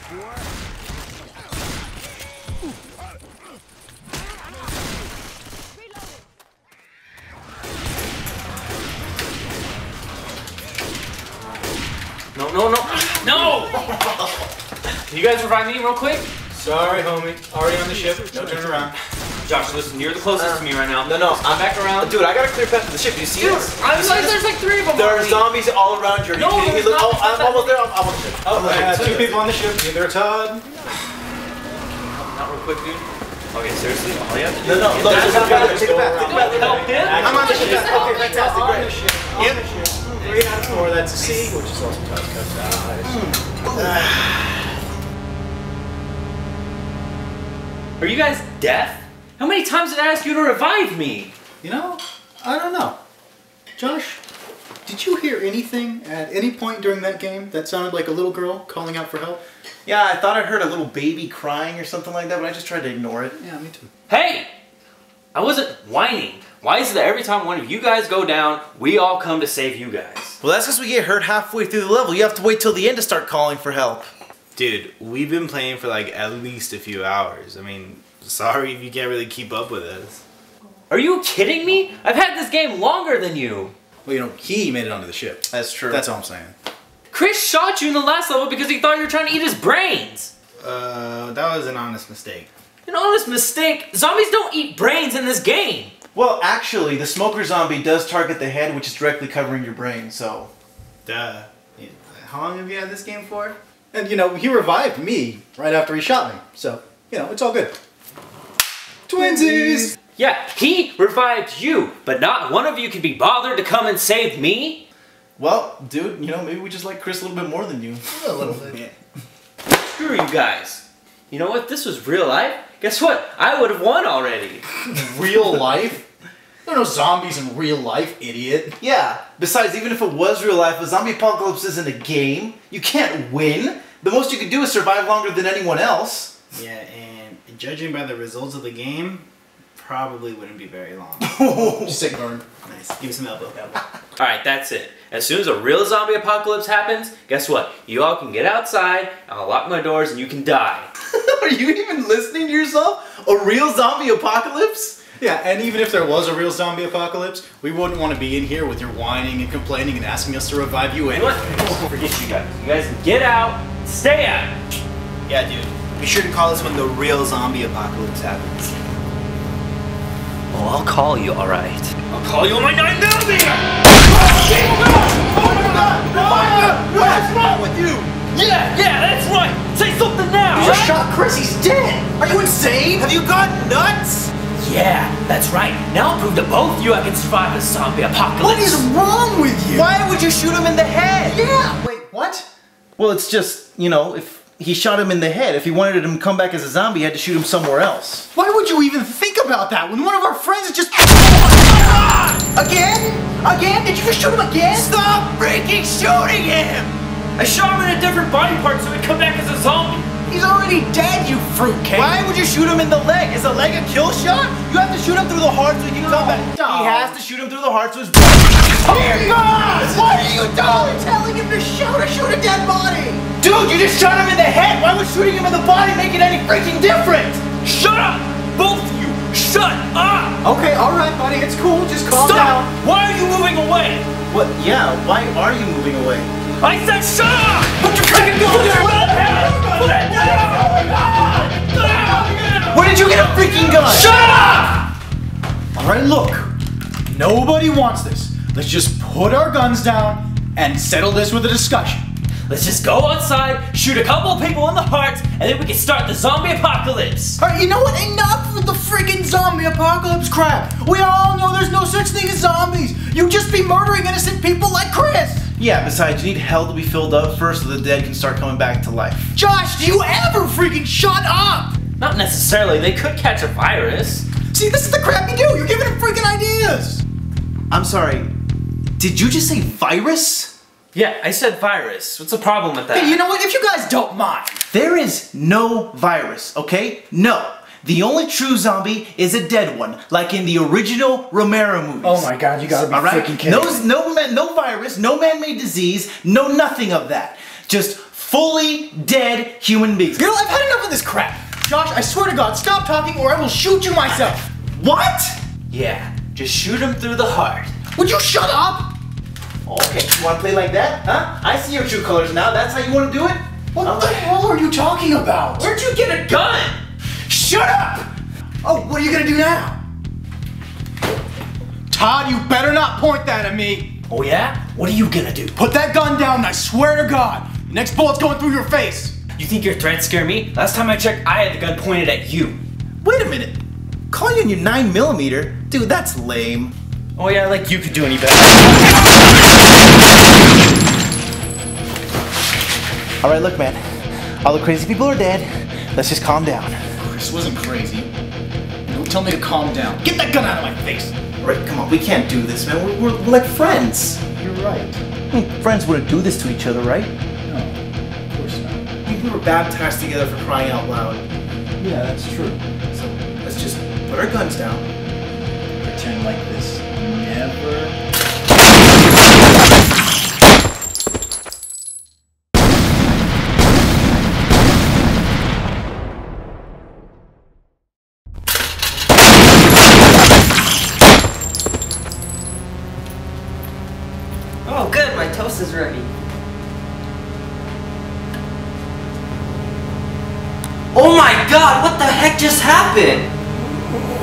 No, no, no, no! Can you guys revive me real quick? Sorry, homie. Already on the ship. No turn around. Josh, listen, you're the closest to me right now. No, I'm back around. Dude, I got a clear path to the ship. Do you see this? I was like, there's like 3 of them. There are zombies all around you. Are you No, kidding me? there's Look, not. I'm almost there. I'm on the ship. Oh, 2 people on the ship. Neither are Todd. Not real quick, dude. Okay, seriously? All you have to do No, is look, dash take a path. around. Take a path. Help him? I'm on the ship. Okay, fantastic. On the Great. ship. On the ship. 3 out of 4. That's a C, which is also Todd's cut. Are you guys deaf? How many times did I ask you to revive me? You know, I don't know. Josh, did you hear anything at any point during that game that sounded like a little girl calling out for help? Yeah, I thought I heard a little baby crying or something like that, but I just tried to ignore it. Yeah, me too. Hey! I wasn't whining. Why is it that every time one of you guys go down, we all come to save you guys? Well, that's because we get hurt halfway through the level. You have to wait till the end to start calling for help. Dude, we've been playing for like at least a few hours. I mean, sorry if you can't really keep up with us. Are you kidding me? I've had this game longer than you. Well, you know, he made it onto the ship. That's true. That's all I'm saying. Chris shot you in the last level because he thought you were trying to eat his brains. That was an honest mistake. An honest mistake. Zombies don't eat brains in this game. Well, actually, the smoker zombie does target the head, which is directly covering your brain, so... Duh. How long have you had this game for? And, you know, he revived me right after he shot me. So, you know, it's all good. Twinsies! Yeah, he revived you, but not one of you can be bothered to come and save me? Well, dude, you know, maybe we just like Chris a little bit more than you. A little bit. Screw you guys. You know what? If this was real life, guess what? I would have won already. Real life? There are no zombies in real life, idiot. Yeah, besides, even if it was real life, a zombie apocalypse isn't a game. You can't win. The most you can do is survive longer than anyone else. Yeah, and judging by the results of the game, probably wouldn't be very long. Sick burn. Nice. Give me some elbow. Alright, that's it. As soon as a real zombie apocalypse happens, guess what? You all can get outside, I'll lock my doors, and you can die. Are you even listening to yourself? A real zombie apocalypse? Yeah, and even if there was a real zombie apocalypse, we wouldn't want to be in here with your whining and complaining and asking us to revive you You know anyway. what? Forget you guys. You guys can get out, stay out. Yeah, dude. Be sure to call us when the real zombie apocalypse happens. Oh, I'll call you, alright. I'll call you on my 9mm! What's wrong with you? Yeah, that's right! Say something now! You just shot Chris, he's dead! Are you insane? Have you gone nuts? Yeah, that's right. Now I'll prove to both you I can survive a zombie apocalypse. What is wrong with you? Why would you shoot him in the head? Yeah! Wait, what? Well, it's just, you know, if he shot him in the head, if he wanted him to come back as a zombie, he had to shoot him somewhere else. Why would you even think about that when one of our friends is just... Again? Again? Did you just shoot him again? Stop freaking shooting him! I shot him in a different body part so he'd come back as a zombie. He's already dead, you fruitcake! Why would you shoot him in the leg? Is a leg a kill shot? You have to shoot him through the heart so he can come back. No. He has to shoot him through the heart so his... Oh God! What are you doing? Telling him to shoot a dead body! Dude, you just shot him in the head! Why would shooting him in the body make it any freaking different? Shut up! Both of you, shut up! Okay, alright buddy, it's cool, just calm Stop! down. Why are you moving away? What? Yeah, why are you moving away? I said shut up! Put your freaking gun down! Where did you get a freaking gun? Shut up! Alright, look. Nobody wants this. Let's just put our guns down and settle this with a discussion. Let's just go outside, shoot a couple of people in the hearts, and then we can start the zombie apocalypse. Alright, you know what? Enough with the freaking zombie apocalypse crap. We all know there's no such thing as zombies. You just be murdering innocent people like Chris. Yeah, besides, you need hell to be filled up first so the dead can start coming back to life. Josh, do you ever freaking shut up? Not necessarily, they could catch a virus. See, this is the crap you do. You're giving them freaking ideas. I'm sorry, did you just say virus? Yeah, I said virus. What's the problem with that? Hey, you know what? If you guys don't mind. There is no virus, okay? No. The only true zombie is a dead one, like in the original Romero movies. Oh my God, you gotta be freaking kidding me. No virus, no man-made disease, no nothing of that. Just fully dead human beings. You know, I've had enough of this crap. Josh, I swear to God, stop talking or I will shoot you myself. What? Yeah, just shoot him through the heart. Would you shut up? Okay, you want to play like that, huh? I see your true colors now. That's how you want to do it? What the hell are you talking about? Where'd you get a gun? Shut up! Oh, what are you gonna do now? Todd, you better not point that at me. Oh yeah? What are you gonna do? Put that gun down and I swear to God, the next bullet's going through your face. You think your threats scare me? Last time I checked, I had the gun pointed at you. Wait a minute. Calling you on your 9mm? Dude, that's lame. Oh yeah, like you could do any better. All right, look, man. All the crazy people are dead. Let's just calm down. Chris wasn't crazy. Don't tell me to calm down. Get that gun out of my face. All right, come on. We can't do this, man. We're like friends. You're right. Friends wouldn't do this to each other, right? No, of course not. We were baptized together for crying out loud. Yeah, that's true. So let's just put our guns down. Pretend like this never... Oh, good, my toast is ready. Oh my god, what the heck just happened?